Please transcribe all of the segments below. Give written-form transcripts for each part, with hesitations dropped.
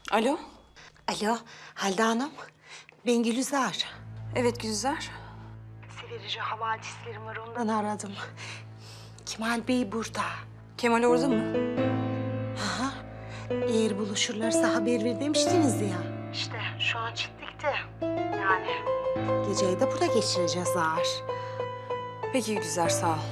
Alo? Alo, Halide Hanım. Ben Gülizar. Evet Gülizar. Severici havadislerim var, ondan aradım. Kemal Bey burada. Kemal orada mı? Aha. Eğer buluşurlarsa haber ver demiştiniz ya. İşte şu an Çitlik'te. Yani geceyi de burada geçireceğiz ağır. Peki Gülizar, sağ ol.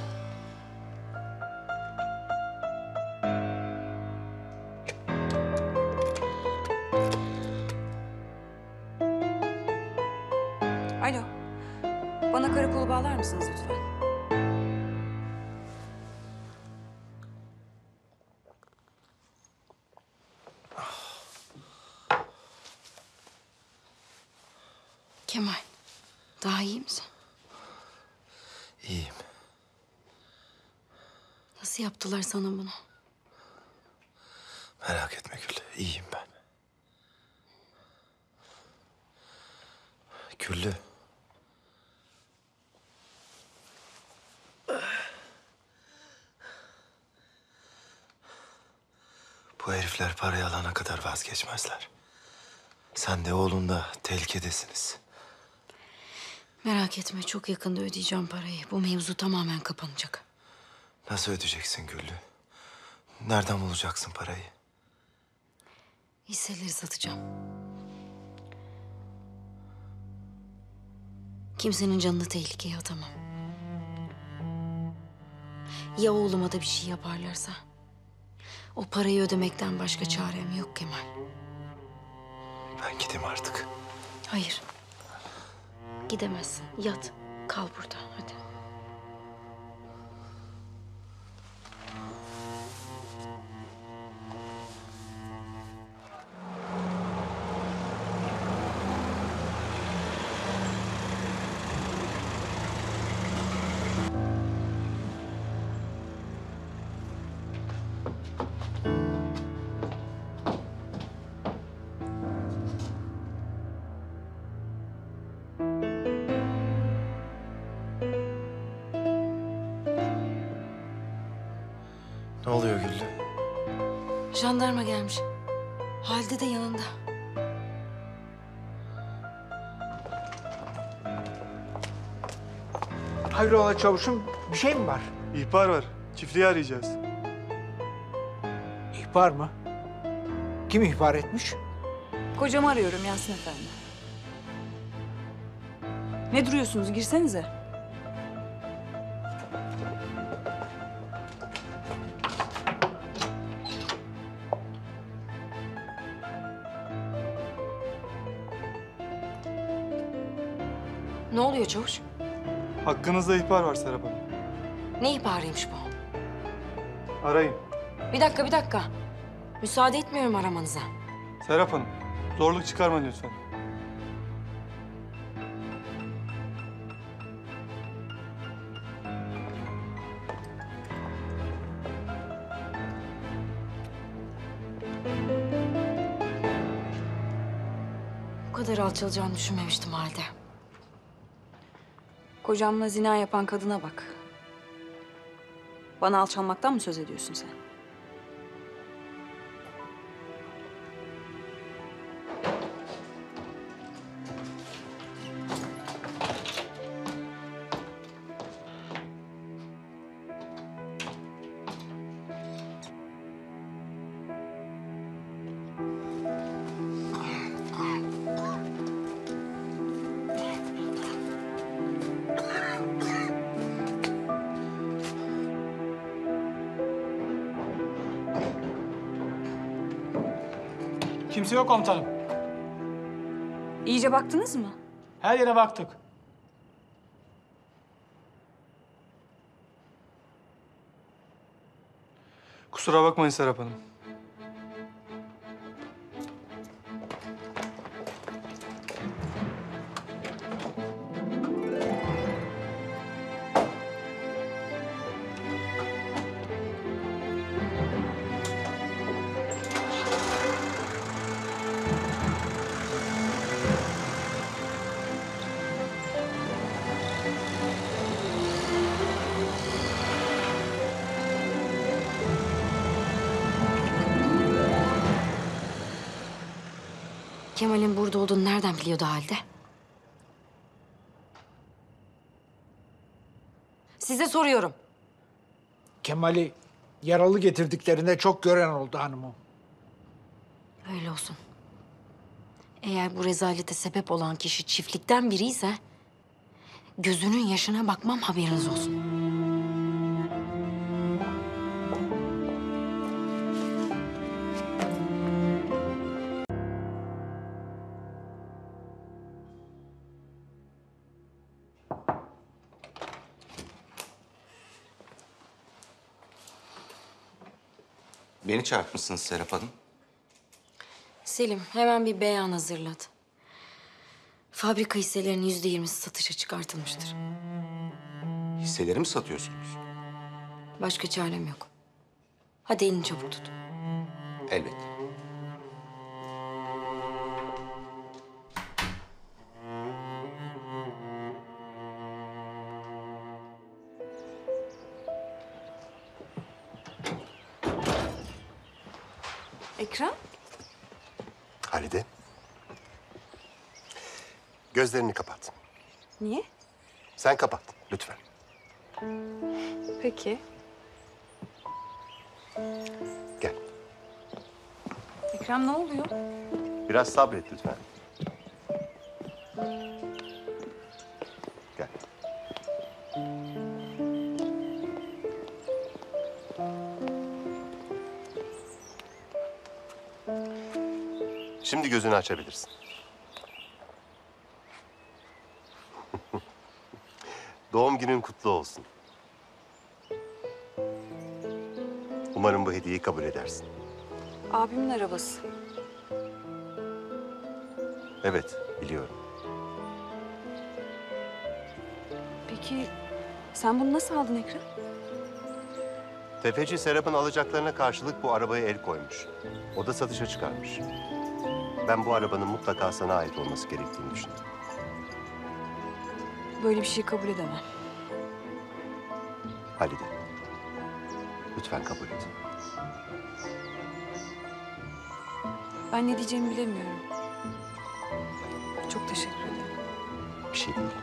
Alo. Bana karakolu bağlar mısınız lütfen? Kemal, daha iyi misin? İyiyim. Nasıl yaptılar sana bunu? Merak etme Güllü. İyiyim ben. Güllü. Bu herifler parayı alana kadar vazgeçmezler. Sen de oğlun da tehlikedesiniz. Merak etme, çok yakında ödeyeceğim parayı. Bu mevzu tamamen kapanacak. Nasıl ödeyeceksin Güllü? Nereden bulacaksın parayı? Hisseleri satacağım. Kimsenin canını tehlikeye atamam. Ya oğluma da bir şey yaparlarsa? O parayı ödemekten başka çarem yok Kemal. Ben gideyim artık. Hayır. Gidemezsin. Yat. Kal burada. Hadi. Ne oluyor Güllü? Jandarma gelmiş. Halide de yanında. Hayrola çavuşum, bir şey mi var? İhbar var. Çiftliği arayacağız. İhbar mı? Kim ihbar etmiş? Kocamı arıyorum Yasin Efendi. Ne duruyorsunuz? Girsenize. Ne oluyor çavuş? Hakkınızda ihbar var Serap Hanım. Ne ihbarıymış bu? Arayın. Bir dakika, bir dakika. Müsaade etmiyorum aramanıza. Serap Hanım, zorluk çıkarma lütfen. Bu kadar alçalacağını düşünmemiştim halde. Kocamla zina yapan kadına bak. Bana alçalmaktan mı söz ediyorsun sen? Kimse yok komutanım. İyice baktınız mı? Her yere baktık. Kusura bakmayın Serap Hanım. Kemal'in burada olduğunu nereden biliyordu Halide? Size soruyorum. Kemal'i yaralı getirdiklerinde çok gören oldu hanımım. Öyle olsun. Eğer bu rezalete sebep olan kişi çiftlikten biri ise... gözünün yaşına bakmam, haberiniz olsun. Beni çağırtmışsınız Serap Hanım. Selim hemen bir beyan hazırlat. Fabrika hisselerinin %20'si satışa çıkartılmıştır. Hisseleri mi satıyorsunuz? Başka çarem yok. Hadi elini çabuk tut. Elbette. Ekrem? Halide. Gözlerini kapat. Niye? Sen kapat lütfen. Peki. Gel. Ekrem ne oluyor? Biraz sabret lütfen. Gel. Şimdi gözünü açabilirsin. Doğum günün kutlu olsun. Umarım bu hediyeyi kabul edersin. Abimin arabası. Evet, biliyorum. Peki sen bunu nasıl aldın Ekrem? Tefeci Serap'ın alacaklarına karşılık bu arabaya el koymuş. O da satışa çıkarmış. Ben bu arabanın mutlaka sana ait olması gerektiğini düşünüyorum. Böyle bir şey kabul edemem. Halide, lütfen kabul et. Ben ne diyeceğimi bilemiyorum. Çok teşekkür ederim. Bir şey değil.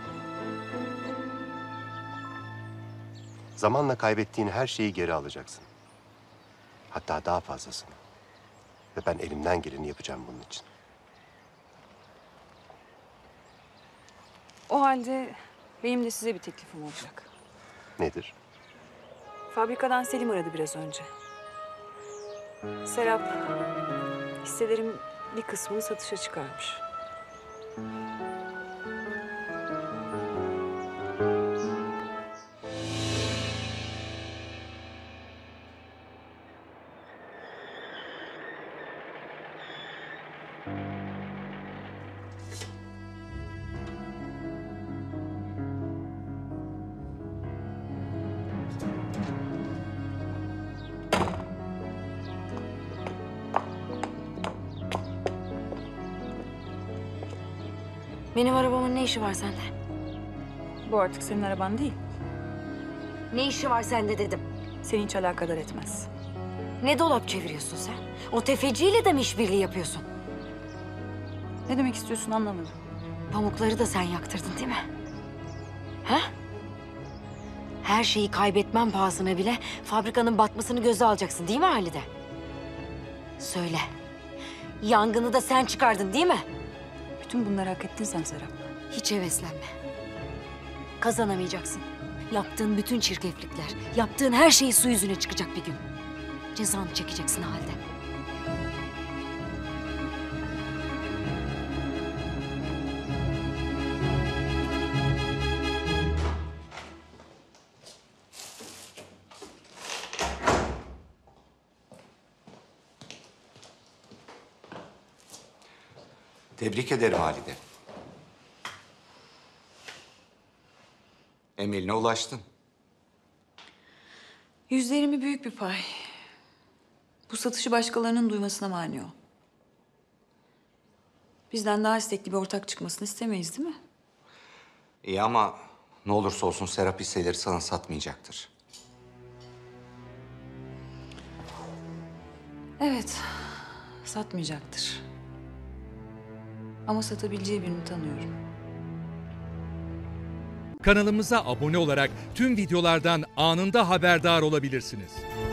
Zamanla kaybettiğin her şeyi geri alacaksın. Hatta daha fazlasını. Ve ben elimden geleni yapacağım bunun için. O halde benim de size bir teklifim olacak. Nedir? Fabrikadan Selim aradı biraz önce. Serap, hisselerin bir kısmını satışa çıkarmış. Benim arabamın ne işi var sende? Bu artık senin araban değil. Ne işi var sende dedim. Seni hiç alakadar etmez. Ne dolap çeviriyorsun sen? O tefeciyle de mi işbirliği yapıyorsun? Ne demek istiyorsun anlamadım. Pamukları da sen yaktırdın değil mi? Ha? Her şeyi kaybetmem pahasına bile fabrikanın batmasını göze alacaksın değil mi Halide? Söyle. Yangını da sen çıkardın değil mi? Bütün bunları hak ettin sen Serap. Hiç heveslenme. Kazanamayacaksın. Yaptığın bütün çirkeflikler, yaptığın her şey su yüzüne çıkacak bir gün. Cezanı çekeceksin Halide. Tebrik ederim Halide. Emeline ulaştın. %20 büyük bir pay. Bu satışı başkalarının duymasına mani ol. Bizden daha istekli bir ortak çıkmasını istemeyiz değil mi? İyi ama ne olursa olsun Serap hisseleri sana satmayacaktır. Evet, satmayacaktır. Ama satabileceği birini tanıyorum. Kanalımıza abone olarak tüm videolardan anında haberdar olabilirsiniz.